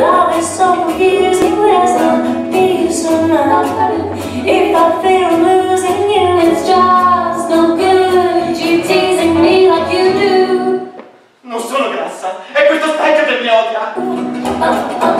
always so confusing. Where's the peace of mind? If I fear I'm losing you, it's just no good. You teasing me like you do. Non sono grassa, è questo specchio che mi odia.